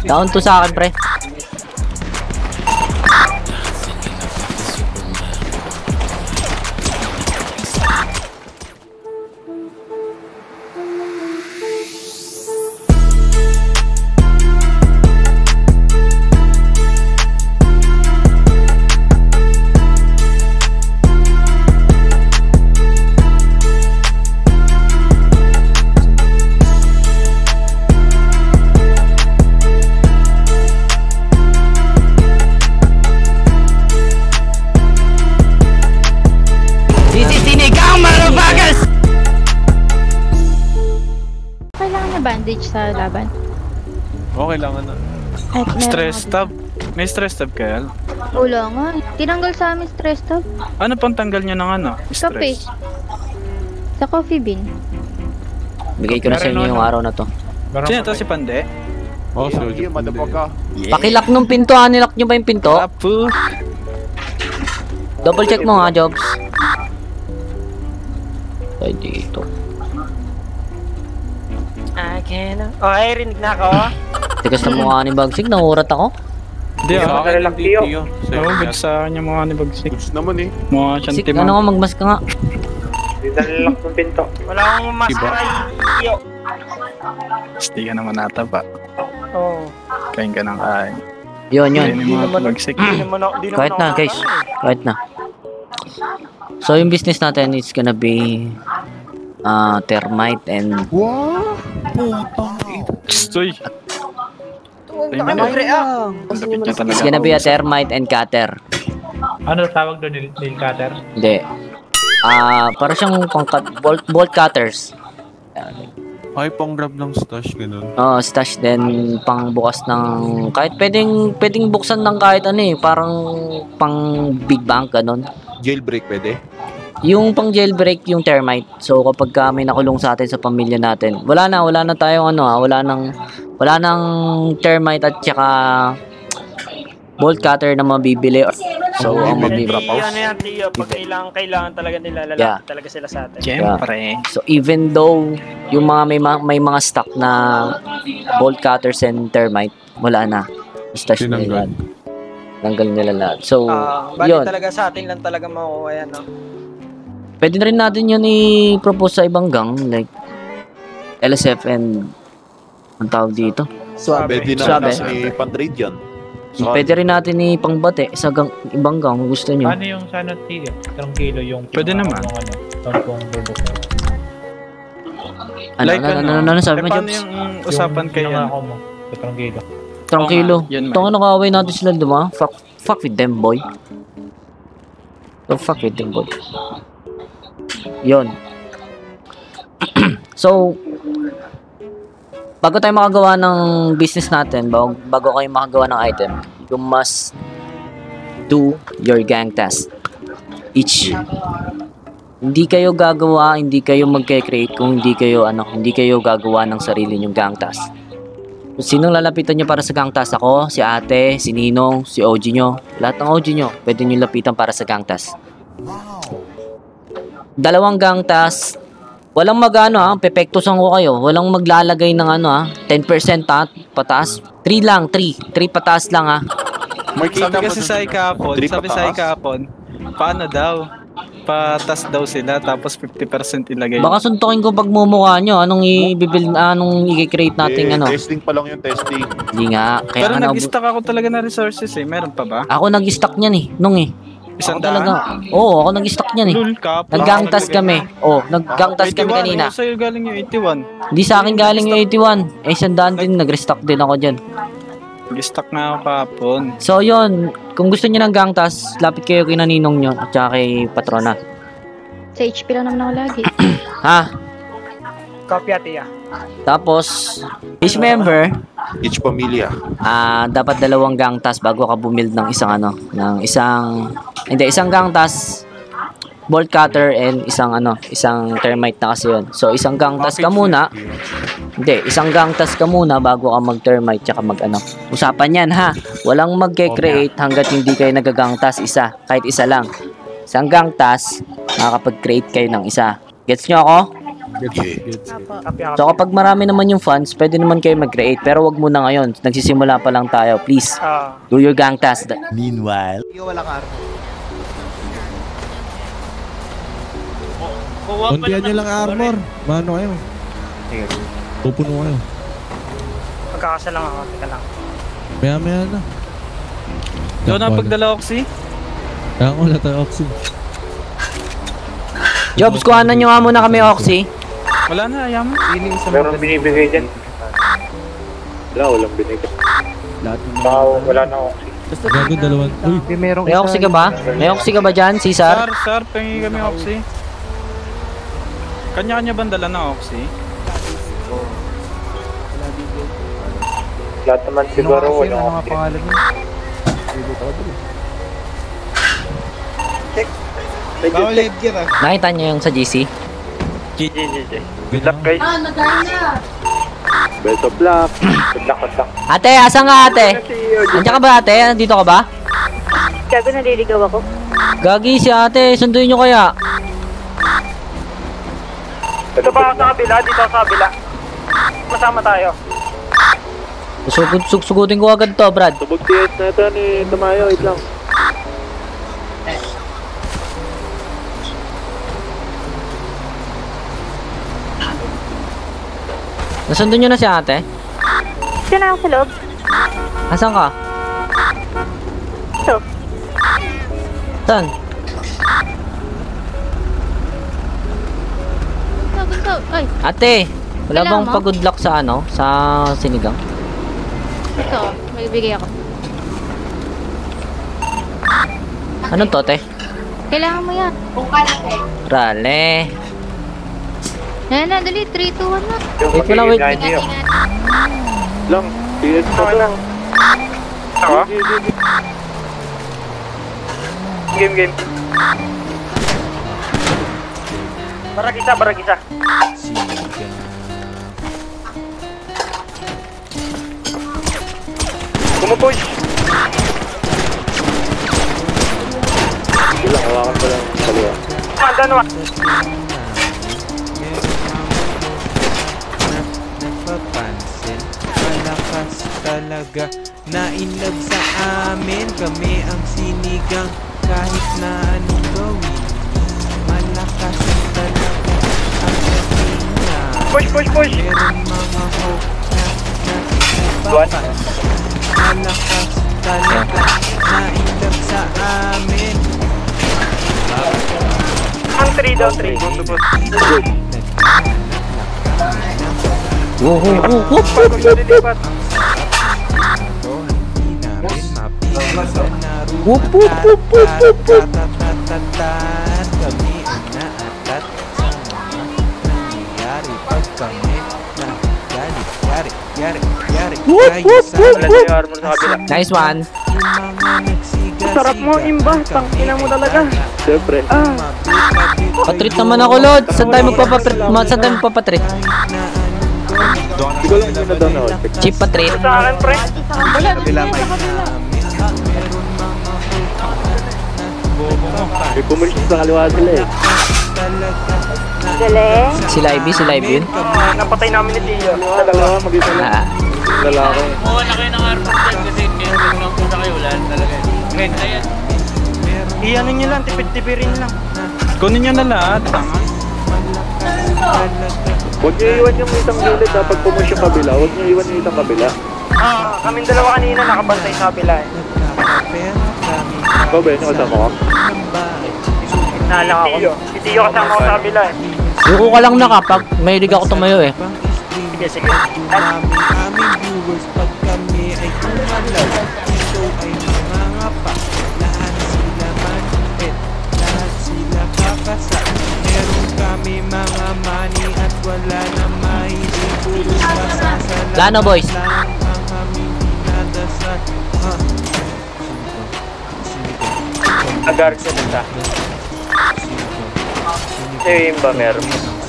Down to sa akin, pre. Bandage sa laban. Okay lang ano. Stress tab. May stress tab kaya? Wala nga. Tinanggal sa amin stress tab. Ano pang tanggal nyo ng ano? Kape. Stress? Sa coffee bean. Bigay ko na sa inyo yung araw na to. Sino to si Pande? Oh, si Ojo Pande. Pakilak nung pinto ha. Nilak nyo ba yung pinto? Apo. Double check mo ha, Jobs. Ay, dito. Oh, ay, rinig na ako. Tigas na mukha ni Bagsik, nangurat ako. Hindi Sa ako. akin lang Tio. Oo, good sa kanya mga ni Bagsik. Goods naman eh. Mga Bagsik, chantima. ano nga, magmas ka nga. Hindi nalalak ng pinto. Wala akong maskara, Tio. Hindi ka naman natapa. Oo. Kain ka ng kain. Yun. Kain yung mga Bagsik. Kahit na, guys. Kahit na. So, yung business natin is gonna be termite and... Wow! Putang ito. Stoy. Tuwag na mag-react. It's gonna be a termite and cutter. Ano tawag doon, nail cutter? Hindi. Para siyang bolt cutters. Ay, pang grab ng stash, ganun. Stash din pang bukas ng kahit pwedeng buksan ng kahit ano eh, parang pang big bank ganun. Jailbreak pwede? Yung pang jailbreak yung termite. So kapag may nakulong sa atin sa pamilya natin, wala na tayong wala nang termite at saka bolt cutter na mabibili. So ang mabibili. Ano yan, Tio? Pag kailangan talaga nila, lalapit talaga sila sa atin. Siyempre. So even though yung mga may mga stock na bolt cutters and termite, wala na. Stash nila. Tanggal nila lahat. So, bali yun. talaga sa atin lang talaga makukuha yan, no? Pwede na rin natin yun i-propose sa ibang gang, like LSF and ang tawag dito. Pwede na i-pan-trade yan. Pwede rin natin ipang-bate sa ibang gang kung gusto nyo. Paano yung sana tiga? 3 kilo yung... Pwede naman. Ano sabi mo, paano Jobs? yung usapan kayo? Mo, 3 kilo. Tranquilo. Yun, Ito nga nakaway natin sila duma. Fuck with them, boy. Fuck with them, boy. Yun. So, bago tayo makagawa ng business natin, bago kayo makagawa ng item, you must do your gang test. Each. Hindi kayo gagawa, hindi kayo magke-create kung hindi kayo gagawa ng sarili nyong gang task. Kung sinong lalapitan nyo para sa gang task, ako, si ate, si Ninong, si OG nyo, lahat ng OG nyo, pwede nyo lapitan para sa gang task. 2 gang task, walang pepektusan ko kayo, walang maglalagay ng 10% pataas, 3 lang, 3 pataas lang ha. Sabi kasi sa ikapon, paano daw? Patas daw sila tapos 50% ilagay. Baka suntukin ko pag mumukha nyo, anong i-create natin Testing pa lang yung testing. Hindi nga. Kaya pero nag-stock ako talaga na resources eh, meron pa ba? Ako nag-stock niyan Isang talaga. Oo, ako nag-stock niyan Nag-gangtas kami. Nag-gangtas kami kanina. Sa'yo galing yung 81. Hindi sa akin galing yung 81. 100 din, nag-restock din ako dyan. Nag-stock na ako kahapon. So yun, kung gusto niyo ng gangtas, lapit kayo kay Naninong nyo at saka kay Patrona. Sa HP lang naman ako lagi. Ha? Kopya, Tia. Tapos, each member, Each pamilya. dapat 2 gangtas bago ka bumild ng isang gangtas, bolt cutter and isang termite na kasi yun. So isang gangtas ka muna. Isang gangtas ka muna bago ka mag-termite tsaka Usapan yan ha. Walang magke-create hanggat hindi kayo nagagangtas isa. Kahit isa lang. Isang gangtas, makakapag-create kayo ng isa. Gets nyo ako? Apo. Copy ako. So kapag marami naman yung funds, pwede naman kayo mag-create. Pero wag muna ngayon. Nagsisimula pa lang tayo. Please, do your gang task. Meanwhile, Kuntihan nyo lang armor. Mano kayo? Pupuno kayo. Magkakasa lang ako. Teka lang. Maya na. Ikaw na pagdala Oxy? Kaya ko wala tayo oxy. Jobs, kuhanan nyo nga muna kami, Oxy. Wala na, ayaw mo. Meron binibigay dyan. walang binigay. Wala na ako. Gago dalawan. Uy, May Oxy ka ba? May Oxy ka ba dyan, Cesar? Sir, pengi kami Oxy. Kanya-kanya ba dala na Oxy? Lahat naman siguro wala ako. Nakita nyo yung sa GC? Good luck guys. Best of luck. Good luck. Ate, asan ka ate? Andiyan ka ba ate? Nandito ka ba? Gago, naliligaw ako. Gagi si ate, sunduin nyo kaya. Dito ba ako sa kabila? Dito ako sa kabila. Masama tayo. Sugutin ko agad to, Brad. Tubog TS na ito ni Tumayo. Wait lang. Nasundin nyo na si ate? Ito na ako sa loob. Asan ka? Ito. Saan? Gusto. Ay, Ate, wala Kailangan bang mo? pa-good luck sa ano? Sa sinigang? ito. May bigay ako. Anong to, te? Kailangan mo yan. Rale. Na, dali. 3, 2, 1 na. Wait mo lang, wait. Lang. TS na to. Ako? Game. Barag isa. Pumupush. Sige lang. Hawakan ko lang. Kaliwa. Dalawa. Napapansin, malakas talaga na inlove sa amin. Kami ang sinigang kahit na anong gawin. Malakas talaga ang dating na Push. meron mga hope na nakikipapan. Malakas talaga na inlove sa amin. Ang 3 daw, 3. Woo. Pagod na dilipat. Whoop. Kami ang naatat sa mga nangyayari pag kami na galit. Yari. Kayo sa Armor sa kabila. Nice one. Sarap mo, Imba. Tangina mo talaga. Siyempre. Patreat naman ako, Lord. Saan tayo magpapatreat? Hindi ko lang ginadaw na all. Cheap patreat. Sa akin, pre. May pumilis sa kaliwa sila eh. Galing. Si Live yun. Napatay namin ni Tio. Dalawa mag-isa lang. Ah, Lalaki. Kuha na kayo ng armor dyan kasi kung napunta kayo, wala na talaga. Red, ayan. Iyanin nyo lang, tipid-tipirin lang. Kunin nyo na lahat. Tanga. Huwag niyo iwan yung isang gilid ha. Pag pumus yung kabila, huwag niyo iwan yung isang kabila. Kaming dalawa kanina nakabantay sa kabila eh. Ikaw ba yun yung kasama ko? Nalang ako. Si Tio kasama ko sa kabila eh. yuko ka lang na kapag may liga ako tumayo eh. Sige. Aming viewers pag kami ay kumalaw. Ito ay mga pa. Lahat sila manipit. Lahat sila kakasa. Meron kami mga money at wala na mahilig. Puro pasasalamat Lano, boys. lang ang aming dinadasal. Agar ka na. Imba meron.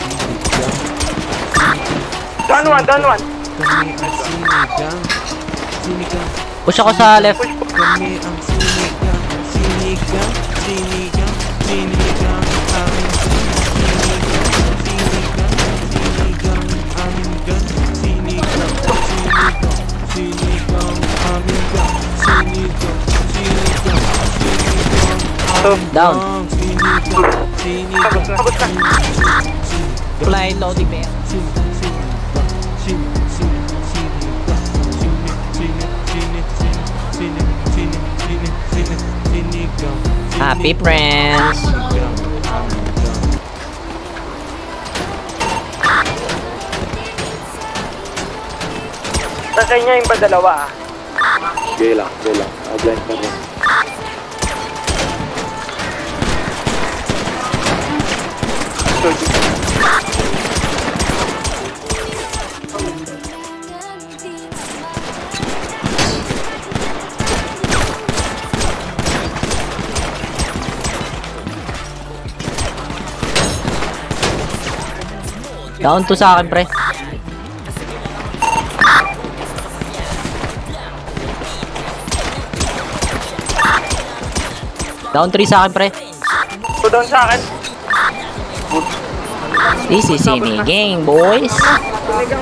Down one. Kami ang sinigang. Push ako sa left. Kami ang sinigang. Aming sinigang. Down. Agos na. Fly loading bear. Happy friends. Sa inyo yung ba dalawa ah? Okay lang. Blind pa rin. Down 2 sa akin, pre. Down 3 sa akin, pre. So down sa akin. This is siniging, boys. Sinigang.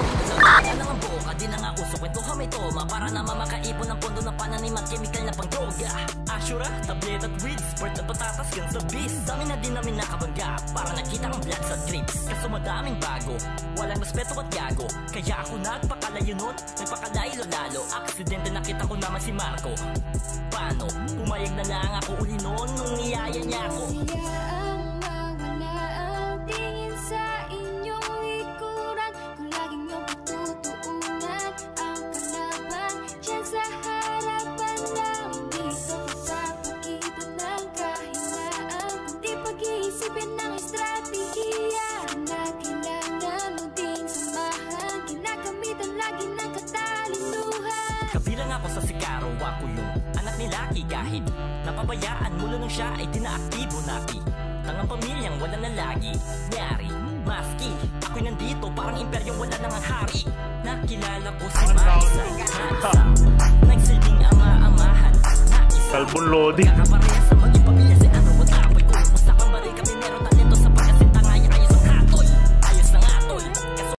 Madaming bago, walang respeto at gago. Kaya ako nagpakalayo nun, nagpakalayo lalo. Aksidente nakita ko naman si Marco. Paano? Pumayag na lang ako uli noon nung niyaya niya ako. Kabilang ako sa sigaro, ako yung anak ni Lucky. Kahit napabayaan mula nung siya ay dinaaktibo naki. Tangang pamilyang wala na lagi nyari. Maski, ako'y nandito parang imperyong wala nang hari. Nakilala ko si Marisa na isang nagsilbing ama-amahan na isang Kalbon loading. kakapareha sa mag-ibang